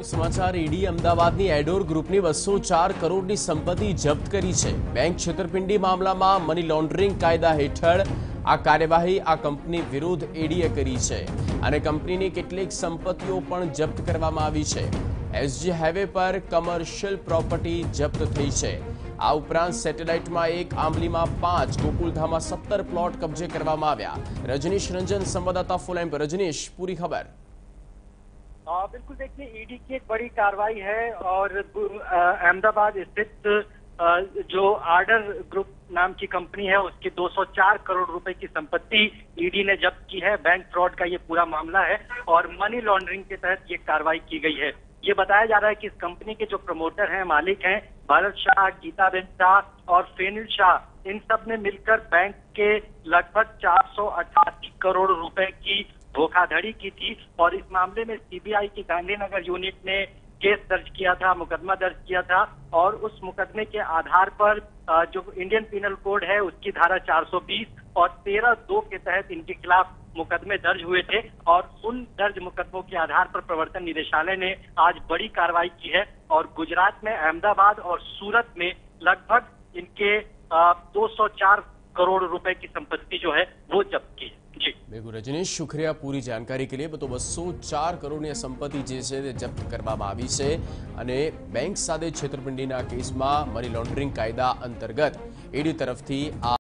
સમાચાર ઈડી અમદાવાદની એડોર ગ્રુપની 204 કરોડની સંપત્તિ જપ્ત કરી છે। બેંક છેતરપિંડી મામલામાં મની લોન્ડરિંગ કાયદા હેઠળ આ કાર્યવાહી આ કંપની વિરુદ્ધ ઈડીએ કરી છે અને કંપનીની કેટલીક સંપત્તિઓ પણ જપ્ત કરવામાં આવી છે। એસજી હાઈવે પર કમર્શિયલ પ્રોપર્ટી જપ્ત થઈ છે। આ ઉપરાંત સેટેલાઇટમાં 1, આંબલીમાં 5, ગોકુલધામમાં 17 પ્લોટ કબજે કરવામાં આવ્યા। રજનીશ રંजन संवाददाता फुल लाइन पर। रजनीश, पूरी खबर। बिल्कुल, देखिए, ईडी की एक बड़ी कार्रवाई है और अहमदाबाद स्थित जो आर्डर ग्रुप नाम की कंपनी है उसकी 204 करोड़ रुपए की संपत्ति ईडी ने जब्त की है। बैंक फ्रॉड का ये पूरा मामला है और मनी लॉन्ड्रिंग के तहत ये कार्रवाई की गई है। ये बताया जा रहा है कि इस कंपनी के जो प्रमोटर हैं, मालिक हैं, भरत शाह, गीताबेन शाह और फेनिल शाह, इन सब ने मिलकर बैंक के लगभग 488 करोड़ रुपए की धोखाधड़ी की थी और इस मामले में सीबीआई की गांधीनगर यूनिट ने केस दर्ज किया था, मुकदमा दर्ज किया था और उस मुकदमे के आधार पर जो इंडियन पीनल कोड है उसकी धारा 420 और 13(2) के तहत इनके खिलाफ मुकदमे दर्ज हुए थे और उन दर्ज मुकदमों के आधार पर प्रवर्तन निदेशालय ने आज बड़ी कार्रवाई की है और गुजरात में अहमदाबाद और सूरत में लगभग इनके 204 करोड़ रुपए की संपत्ति जो है वो जब्त की है। जी बिल्कुल रजनीश, शुक्रिया पूरी जानकारी के लिए। तो 204 करोड़ની સંપત્તિ જે છે તે જપ્ત કરવામાં આવી છે અને બેંક સાથે છેતરપિંડીના કેસમાં મની લોન્ડરિંગ કાયદા અંતર્ગત ઈડી તરફથી આ